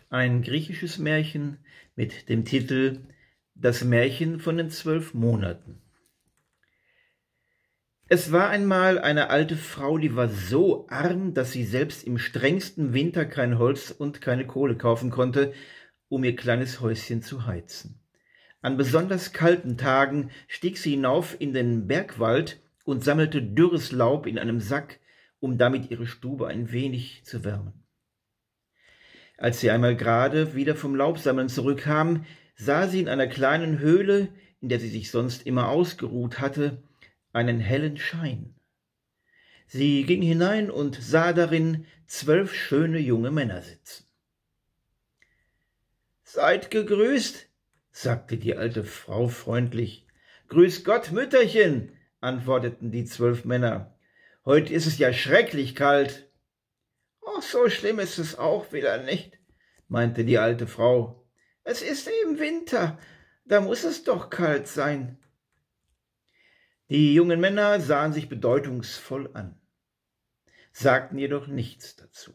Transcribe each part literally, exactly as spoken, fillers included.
Ein griechisches Märchen mit dem Titel Das Märchen von den zwölf Monaten. Es war einmal eine alte Frau, die war so arm, dass sie selbst im strengsten Winter kein Holz und keine Kohle kaufen konnte, um ihr kleines Häuschen zu heizen. An besonders kalten Tagen stieg sie hinauf in den Bergwald und sammelte dürres Laub in einem Sack, um damit ihre Stube ein wenig zu wärmen. Als sie einmal gerade wieder vom Laubsammeln zurückkam, sah sie in einer kleinen Höhle, in der sie sich sonst immer ausgeruht hatte, einen hellen Schein. Sie ging hinein und sah darin zwölf schöne junge Männer sitzen. »Seid gegrüßt«, sagte die alte Frau freundlich. »Grüß Gott, Mütterchen«, antworteten die zwölf Männer. »Heute ist es ja schrecklich kalt.« »Oh, so schlimm ist es auch wieder nicht«, meinte die alte Frau. »Es ist eben Winter, da muss es doch kalt sein.« Die jungen Männer sahen sich bedeutungsvoll an, sagten jedoch nichts dazu.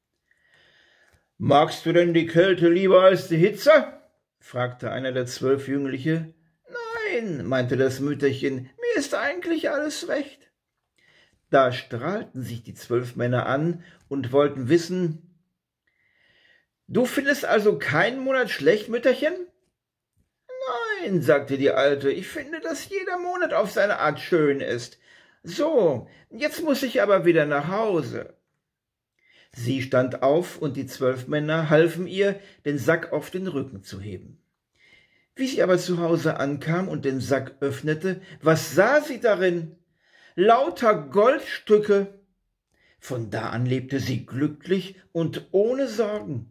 »Magst du denn die Kälte lieber als die Hitze?« fragte einer der zwölf Jünglinge. »Nein«, meinte das Mütterchen, »mir ist eigentlich alles recht.« Da strahlten sich die zwölf Männer an und wollten wissen: »Du findest also keinen Monat schlecht, Mütterchen?« »Nein«, sagte die Alte, »ich finde, dass jeder Monat auf seine Art schön ist. So, jetzt muss ich aber wieder nach Hause.« Sie stand auf, und die zwölf Männer halfen ihr, den Sack auf den Rücken zu heben. Wie sie aber zu Hause ankam und den Sack öffnete, was sah sie darin? Lauter Goldstücke. Von da an lebte sie glücklich und ohne Sorgen.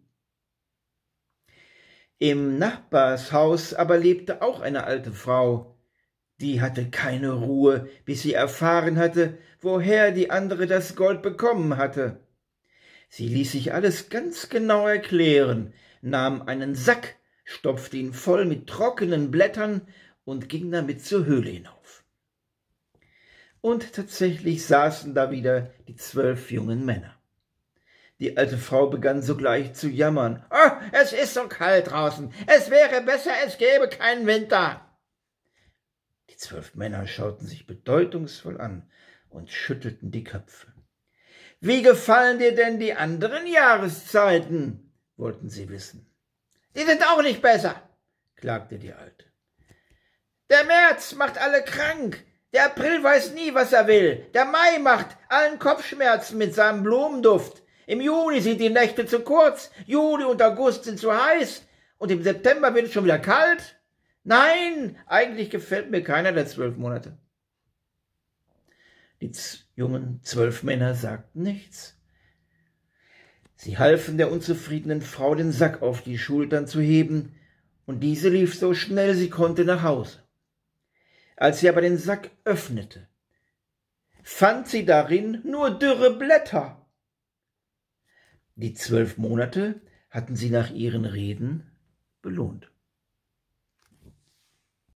Im Nachbarshaus aber lebte auch eine alte Frau. Die hatte keine Ruhe, bis sie erfahren hatte, woher die andere das Gold bekommen hatte. Sie ließ sich alles ganz genau erklären, nahm einen Sack, stopfte ihn voll mit trockenen Blättern und ging damit zur Höhle hinauf. Und tatsächlich saßen da wieder die zwölf jungen Männer. Die alte Frau begann sogleich zu jammern. »Oh, es ist so kalt draußen. Es wäre besser, es gäbe keinen Winter.« Die zwölf Männer schauten sich bedeutungsvoll an und schüttelten die Köpfe. »Wie gefallen dir denn die anderen Jahreszeiten?« wollten sie wissen. »Die sind auch nicht besser«, klagte die Alte. »Der März macht alle krank. Der April weiß nie, was er will. Der Mai macht allen Kopfschmerzen mit seinem Blumenduft. Im Juni sind die Nächte zu kurz. Juli und August sind zu heiß. Und im September wird es schon wieder kalt. Nein, eigentlich gefällt mir keiner der zwölf Monate.« Die jungen zwölf Männer sagten nichts. Sie halfen der unzufriedenen Frau, den Sack auf die Schultern zu heben, und diese lief so schnell sie konnte nach Hause. Als sie aber den Sack öffnete, fand sie darin nur dürre Blätter. Die zwölf Monate hatten sie nach ihren Reden belohnt.